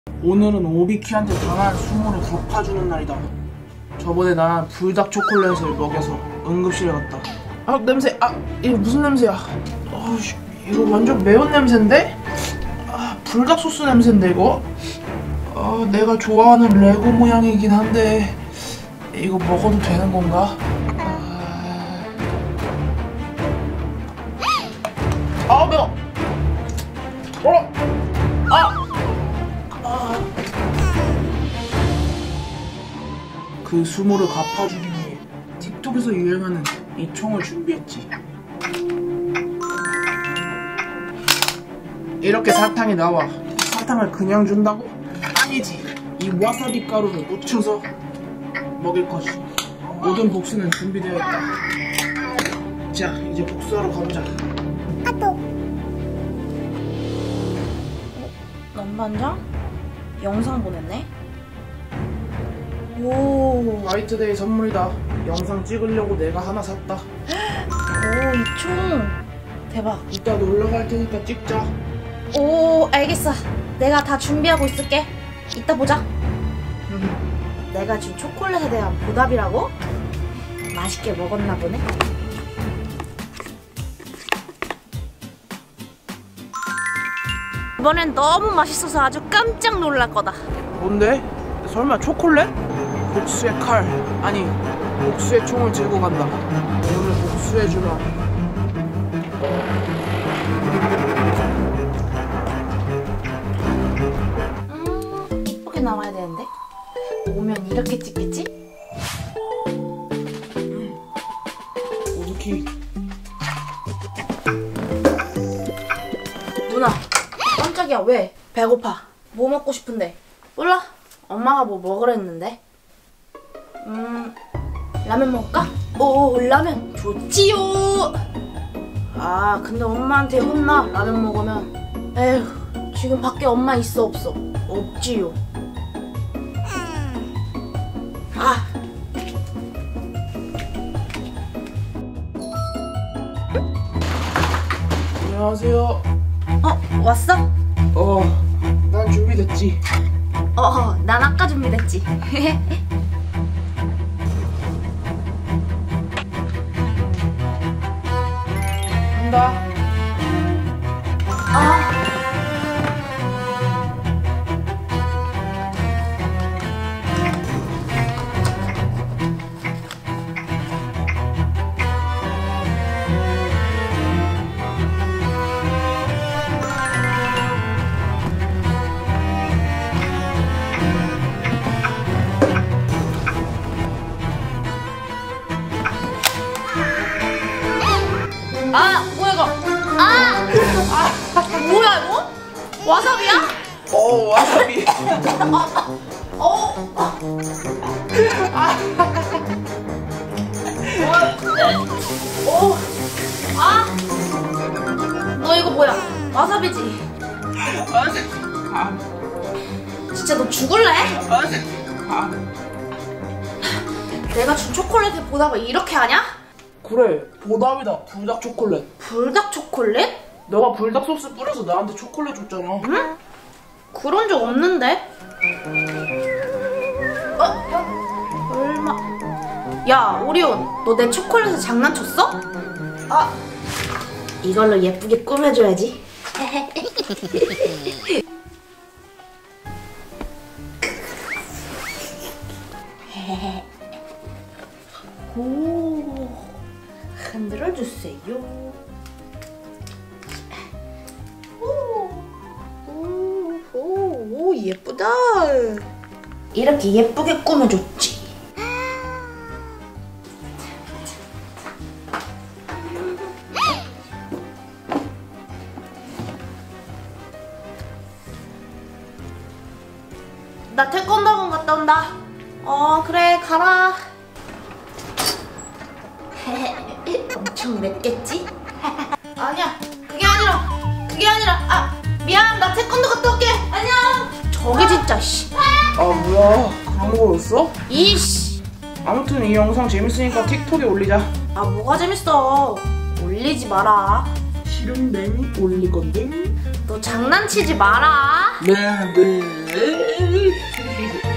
오늘은 오비키한테 당한 수모를 갚아주는 날이다. 저번에 난 불닭 초콜릿을 먹여서 응급실에 갔다. 아 냄새! 아 이거 무슨 냄새야? 이거 완전 매운 냄새인데? 아 불닭 소스 냄새인데 이거? 아 내가 좋아하는 레고 모양이긴 한데 이거 먹어도 되는 건가? 아 매워! 그 수모를 갚아주기 위해 틱톡에서 유행하는 이 총을 준비했지. 이렇게 사탕이 나와. 사탕을 그냥 준다고? 아니지. 이 와사비 가루를 묻혀서 먹일 거지. 모든 복수는 준비되어 있다. 자, 이제 복수하러 가보자. 남반장? 영상 보냈네? 오, 화이트데이 선물이다. 영상 찍으려고 내가 하나 샀다. 오, 이 총 대박. 이따 놀러 갈 테니까 찍자. 오, 알겠어. 내가 다 준비하고 있을게. 이따 보자. 내가 준 초콜릿에 대한 보답이라고? 맛있게 먹었나 보네. 이번엔 너무 맛있어서 아주 깜짝 놀랄 거다. 뭔데? 설마 초콜릿? 복수의 칼, 아니 복수의 총을 들고 간다. 오늘 복수해주마. 이쁘게 나와야 되는데? 오면 이렇게 찍겠지? 오비키. 누나, 깜짝이야. 왜? 배고파. 뭐 먹고 싶은데? 몰라. 엄마가 뭐 먹으랬는데? 라면 먹을까? 오, 라면 좋지요. 아, 근데 엄마한테 혼나. 라면 먹으면. 에휴, 지금 밖에 엄마 있어 없어? 없지요. 아, 안녕하세요. 왔어? 난 준비됐지. 난 아까 준비됐지. 간다. 뭐야 이거? 뭐야 이거? 와사비야? 와사비. 너 이거 뭐야? 와사비지? 진짜 너 죽을래? 내가 준 초콜릿에 보답을 이렇게 하냐? 그래, 보답이다. 불닭 초콜릿. 불닭 초콜릿? 너가 불닭 소스 뿌려서 나한테 초콜릿 줬잖아. 응? 그런 적 없는데? 얼마? 야, 오리온, 너 내 초콜릿에 장난쳤어? 이걸로 예쁘게 꾸며줘야지. 오, 흔들어주세요. 오, 예쁘다. 이렇게 예쁘게 꾸며줬지. 나 태권도 학원 갔다 온다. 그래, 가라. 엄청 맵겠지? 아니야, 그게 아니라. 미안, 나 태권도 갔다 올게. 안녕. 저게 진짜 씨. 뭐야, 그런 거였어? 이씨. 아무튼 이 영상 재밌으니까 틱톡에 올리자. 뭐가 재밌어. 올리지 마라. 싫은데 올릴 건데. 너 장난치지 마라. 네. 으